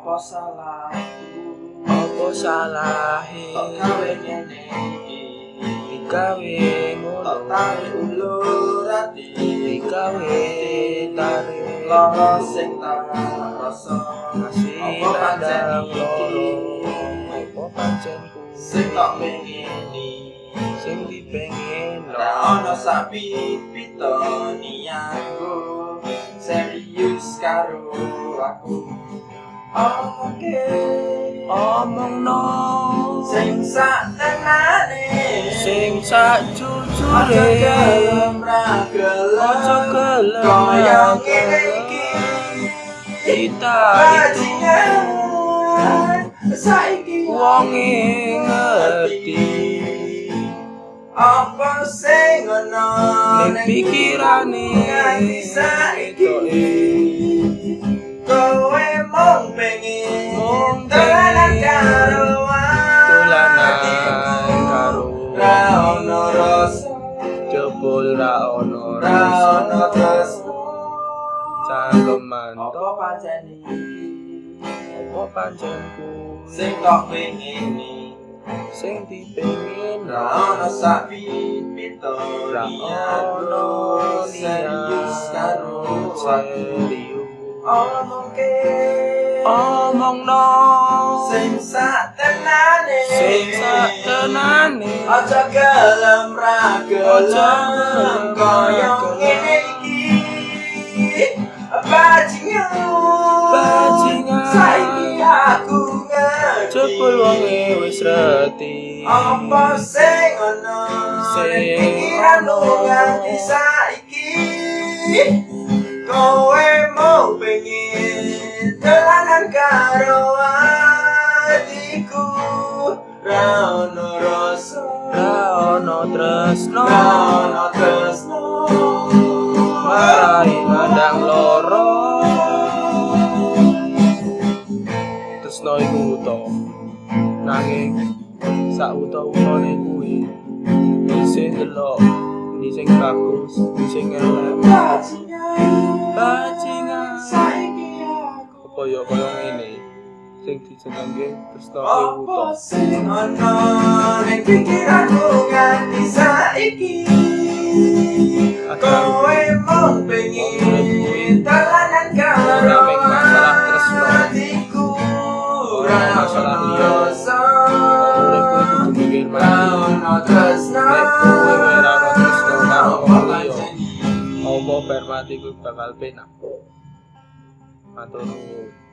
Apa salahku? Apa salahe Kok gawe ngene iki? digawe ngono Tarik ulur ati, digawe tarik lara sing tak rasa. kasih Apa pancen nandang iki? loro apa panjenku Sing tak pengini, sing dipengen ora ana sak pipito niatku serius karo aku. omongno Sing sak tenane, sing sak aja jujure gelem ra gelem, aja gelem kaya ngene iki. kita itu Bajingan saiki wonge ngerti apa sing ana ning pikirane nganti saiki. Kowe mung pengen dolanan karo atiku, ra ono rasa, jebul ra ono ra ono tresno. cangkeman Apa pancen iki apa panjenku sing tak pengini? sing dipengin Ra ono sak pipito ra ono serius karo aku. serius omongno Sing sak tenane, sing sak tenane aja gelem ra Aja gelem, gelem kaya ra gelem. ngene iki. Bajingan saiki aku ngerti, jebul wonge wis reti apa sing ana Sing ning pikiranmu ana. nganti saiki. Kowe mau pengen dolanan karo atiku, ra ono rasa, ra ono tresno ra ono tresno. marai nandang loro tresno iku uta nanging sak uta-utane kuwi isih delok ndi sing bagus ndi sing elek bajingan Saiki aku apa ya kaya ngene sing dijenengke tresno kuwi uta apa sing ana ning pikiranmu nganti saiki. Kowe mung pengen dolanan karo atiku, ra masalah ono liya. rasa, Urip kuwi kudu mikir ra ono tresno. Nek kowe ora ono tresno karo Apa wong liya, pancen iki? apa bar mati kuwi bakal penak. Matur nuwun.